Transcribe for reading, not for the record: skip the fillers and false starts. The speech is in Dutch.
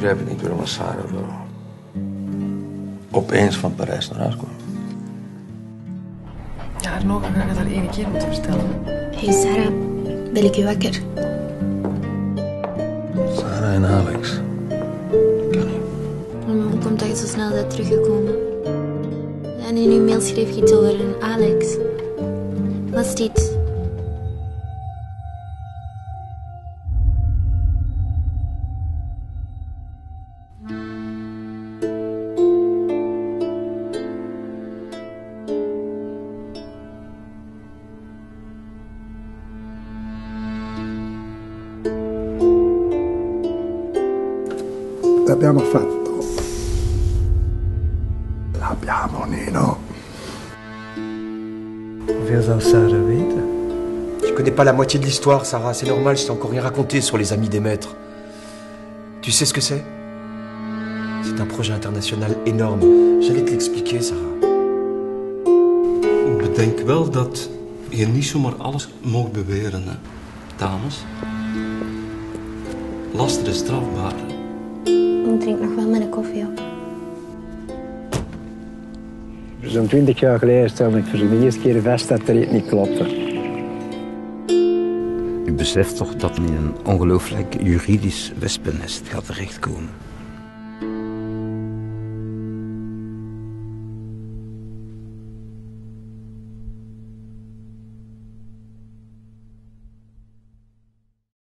begrijp het niet waarom Sarah zo opeens van Parijs naar huis kwam. Ja, Arno, ga ik het haar één keer moeten vertellen. Hey Sarah, wil ik je wakker? Sarah en Alex. Kan niet. Hoe komt dat je zo snel bent teruggekomen? En in uw mail schreef je iets over een Alex. Wat is dit? L'abbiamo fatto. L'abbiamo, Nino. Hoeveel zou Sarah weten? Tu connais pas la moitié de l'histoire, Sarah. C'est normal, je t'ai encore rien raconté sur les amis des maîtres. Tu sais ce que c'est? C'est un projet international énorme. J'allais te l'expliquer, Sarah. Bedenk wel dat je niet zomaar alles mag beweren, hè, dames. Laster is strafbaar. Ik drink nog wel met een koffie op. Zo'n 20 jaar geleden stelde ik voor de eerste keer vast dat er iets niet klopte. U beseft toch dat men in een ongelooflijk juridisch wespennest gaat terechtkomen.